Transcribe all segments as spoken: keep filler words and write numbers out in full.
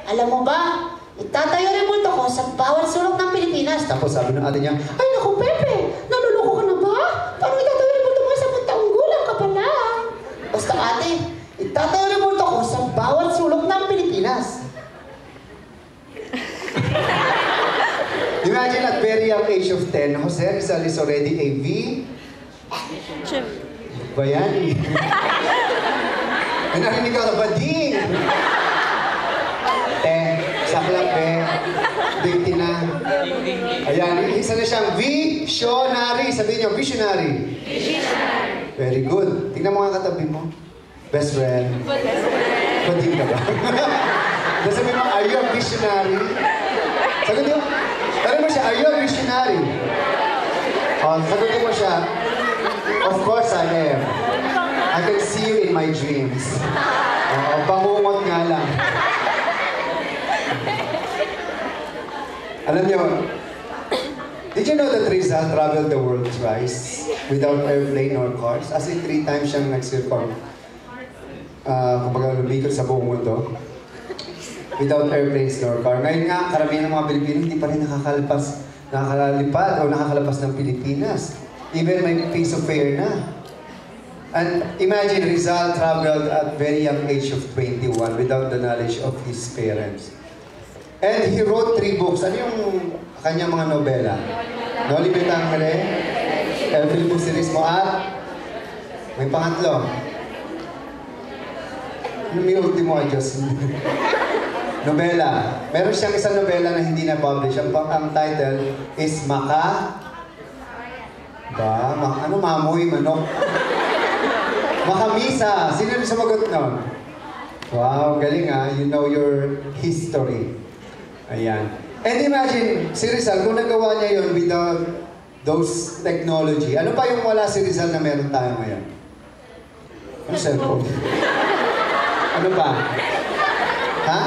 Alam mo ba, itatayo rin multo ko sa bawat sulok ng Pilipinas. Tapos sabi ng ate niya, Ay naku, Pepe! Naluloko ka na ba? Parang itatayo rin multo mo sa taong gulang ka pa lang. Basta ate, itatayo rin multo ko sa bawat sulok ng Pilipinas. imagine at very young age of ten, Jose Rizal is already a V. Bayani. May narinig ka na ba, Ding? Te, saklap eh. Ding na. Ayan, isa na siyang visionary. Sabihin niyo, visionary. Visionary. Very good. Tingnan mo nga katabi mo. Best friend. Bading ka ba? Tapos sabihin mo, are you a visionary? Sagutin mo, sabi mo siya, are you a visionary? O, sagutin mo siya, of course I am. I can see you in my dreams. O, bangungot nga lang. Alam niyo, did you know that Rizal traveled the world thrice without airplane or cars? As in, three times siyang nag-circle. Uh, kumbaga, lumikot sa buong mundo. Without airplanes nor car. Ngayon nga, karamihan ng mga Pilipino hindi pa rin nakakalpas, nakakalipad o nakakalabas ng Pilipinas. Even may piece of fare na. And imagine, Rizal traveled at very young age of twenty-one without the knowledge of his parents. And he wrote three books. Ano yung kanyang mga nobela? Noli Me Tangere, El Filibusterismo at may pangatlo. May ultimo ay Diyos. Nobela. Meron siyang isang nobela na hindi na-publish. Ang, ang title is Maka... Ba? Ma ano? Mamoy, manok? Makamisa. Sino yung sumagot nun? Wow, galing ah. You know your history. Ayan. And imagine, si Rizal, kung nagawa niya yun without those technology, ano pa yung wala si Rizal na meron tayo ngayon? Ano cellphone? Ano pa? Ha?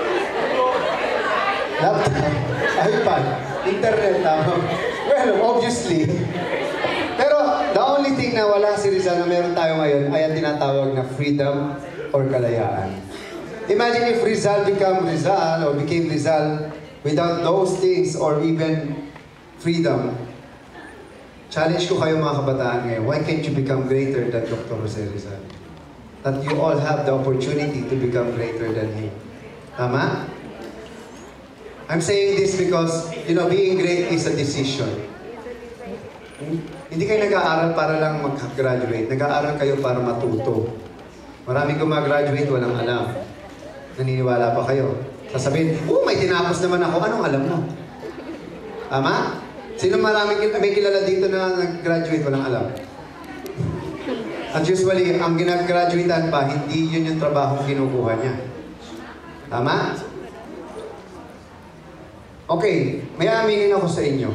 Laptop? iPad? Internet? Tama? Well, obviously. Pero the only thing na wala si Rizal na meron tayo ngayon ay ang tinatawag na freedom or kalayaan. Imagine if Rizal became Rizal or became Rizal without those things or even freedom. Challenge ko kayo mga kabataan ngayon. Why can't you become greater than Doctor Jose Rizal? That you all have the opportunity to become greater than him. Tama? I'm saying this because, you know, being great is a decision. Hindi kayo nag-aaral para lang mag-graduate. Nag-aaral kayo para matuto. Maraming gumagraduate, walang alam. Naniniwala pa kayo. Sasabihin, oh, may tinapos naman ako. Anong alam mo? Tama? Sino maraming may kilala dito na nag-graduate, walang alam? At usually, ang ginag-graduatean pa, hindi yun yung trabaho kinukuha niya. Tama? Okay, may aminin ako sa inyo.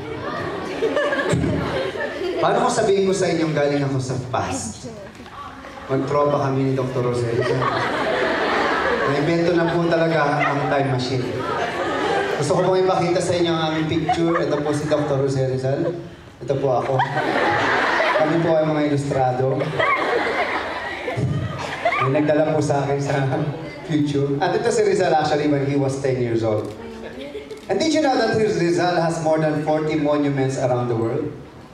Paano ko sabihin ko sa inyong galing ako sa past? Mag-tropa kami ni Doctor Jose Rizal. Na-invento na po talaga ang time machine. Gusto ko pong ipakita sa inyo ang aming picture. Ito po si Doctor Jose Rizal. Ito po ako. Kami po ay mga ilustrado. May nagdala po sa akin sa future. At ito si Rizal actually when he was ten years old. And did you know that Rizal has more than forty monuments around the world?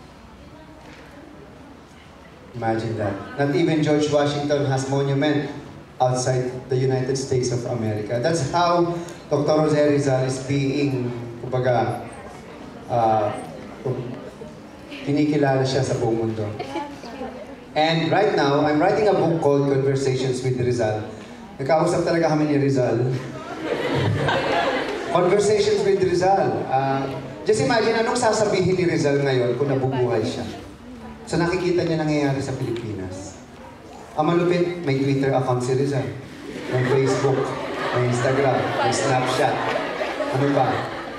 Imagine that. Not even George Washington has monument outside the United States of America. That's how Doctor Jose Rizal is being, kumbaga, uh, kinikilala siya sa buong mundo. And right now, I'm writing a book called Conversations with Rizal. Nagkausap talaga kami ni Rizal. Conversations with Rizal. Uh, just imagine, anong sasabihin ni Rizal ngayon kung nabubuhay siya? So nakikita niya nangyayari sa Pilipinas. Ang malupit, may Twitter account si Rizal. May Facebook, may Instagram, may Snapchat. Ano pa?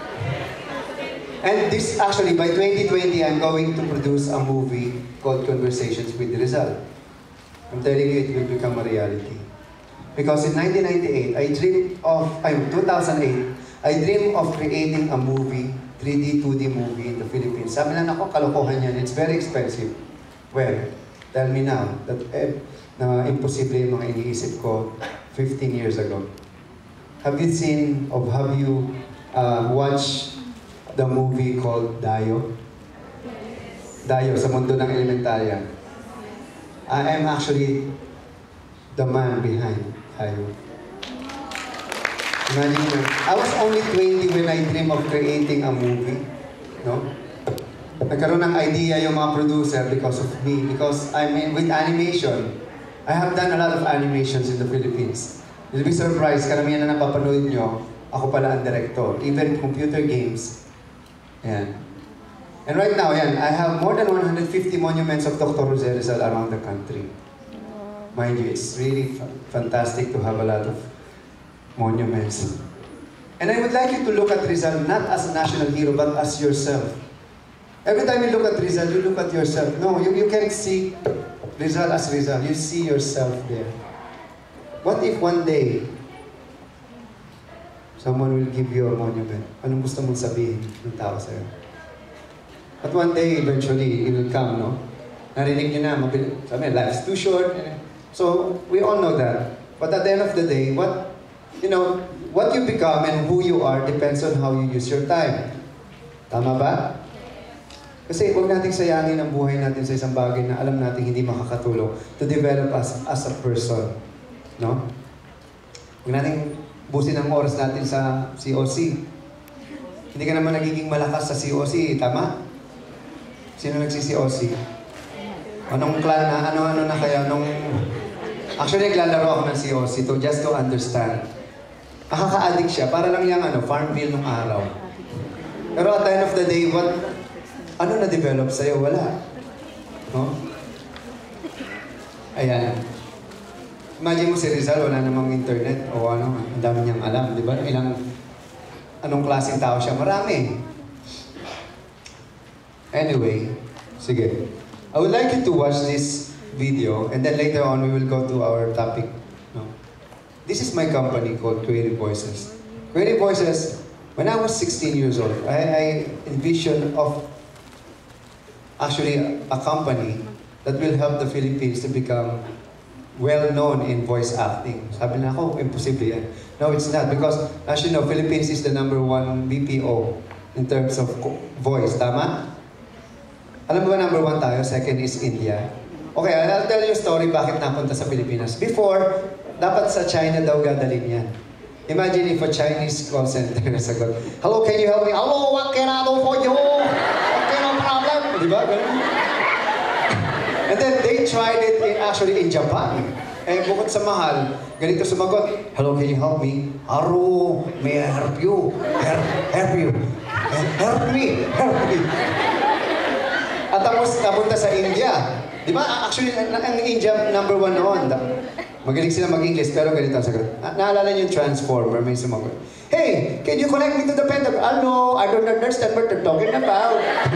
And this, actually, by twenty twenty, I'm going to produce a movie called Conversations with Rizal. I'm telling you, it will become a reality. Because in nineteen ninety-eight, I dreamed of, I mean, two thousand eight, I dreamed of creating a movie, three D, two D movie in the Philippines. Sabi na ako, kalokohan yan. It's very expensive. Well, tell me now that eh, na imposible yung mga iniisip ko fifteen years ago. have you seen or have you uh, watched the movie called Dayo? Dayo, sa mundo ng elementarya. I am actually the man behind Dayo. Imagine mo, I was only twenty when I dreamed of creating a movie. No? Nagkaroon ng idea yung mga producer because of me. Because I mean, with animation, I have done a lot of animations in the Philippines. You'll be surprised, karamihan na napapanood nyo, ako pala ang director. Even computer games. Ayan. And right now, yan, I have more than one hundred fifty monuments of Doctor Jose Rizal around the country. Mind you, it's really fa- fantastic to have a lot of monuments. And I would like you to look at Rizal not as a national hero, but as yourself. Every time you look at Rizal, you look at yourself. No, you, you can't see Rizal as Rizal. You see yourself there. What if one day, someone will give you a monument? Anong gusto mong sabihin ng tao sa'yo? But one day, eventually, it will come, no? Narinig nyo na, mabilis. Sabi, life's too short. So, we all know that. But at the end of the day, what, you know, what you become and who you are depends on how you use your time. Tama ba? Kasi huwag nating sayangin ang buhay natin sa isang bagay na alam natin hindi makakatulong to develop us as a person. No? Huwag nating busin ang oras natin sa C O C. Hindi ka naman nagiging malakas sa C O C, tama? Sino nagsi-C O C? Anong clan na, ano-ano na kaya, nung... Actually, naglalaro ako ng C O C to just to understand. Nakaka-addict siya, para lang yung ano, Farmville nung araw. Pero at the end of the day, what... Ano na-develop sa'yo? Wala. No? Ayan. Imagine mo si Rizal, wala namang internet o ano, ang dami niyang alam, di ba? Ilang, anong klaseng tao siya? Marami. Anyway, sige. I would like you to watch this video and then later on we will go to our topic. No? This is my company called Creative Voices. Creative Voices, when I was sixteen years old, I, I envisioned of actually a company that will help the Philippines to become well-known in voice acting. Sabi na ako, imposible yan. No, it's not because, as you know, Philippines is the number one B P O in terms of voice. Tama? Alam mo ba number one tayo? Second is India. Okay, I'll tell you a story bakit napunta sa Pilipinas. Before, dapat sa China daw gadalhin yan. Imagine if a Chinese call center nasagot, "Hello, can you help me? Hello, what can I do for you? Okay, no problem." Di ba? Ganun. And then they tried it in, actually in Japan. Eh, bukod sa mahal, ganito sumagot, "Hello, can you help me? Hello, may I help you? Help, help you? Help me, help me." At tapos napunta sa India. Di ba? Actually, ang India number one noon. Magaling sila mag-English, pero ganito ang sagot. Na naalala niyo yung Transformer, may sumagot. "Hey, can you connect me to the Pentagon?" "Ah, no, I don't understand what they're talking about."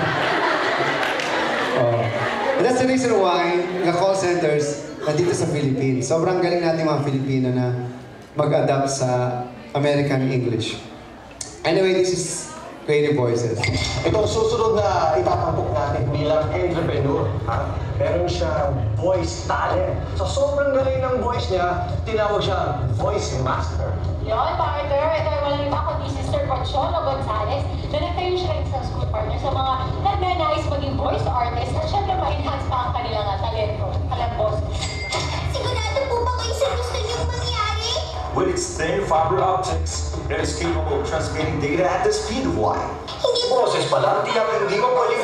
Oh. And that's the reason why the call centers nandito sa Philippines. Sobrang galing natin mga Filipino na mag-adapt sa American English. Anyway, this is Creative Voices. Itong susunod na itapampok natin bilang entrepreneur, ha? Meron siyang voice talent. Sa sobrang galing ng voice niya, tinawag siya voice master. Yon, partner. Ito ay walang iba kundi si Sir Consuelo Gonzales na nagtayo siya ng isang school partner sa mga nagnanais maging voice artist at syempre ma-enhance pa ang kanilang uh, talento. Kalambos. Sigurado po ba kayo sa gusto niyong mangyari? With its thin fiber optics, it is capable of transmitting data at the speed of light. Hindi po. Boses pa lang, tiyak hindi mo pwedeng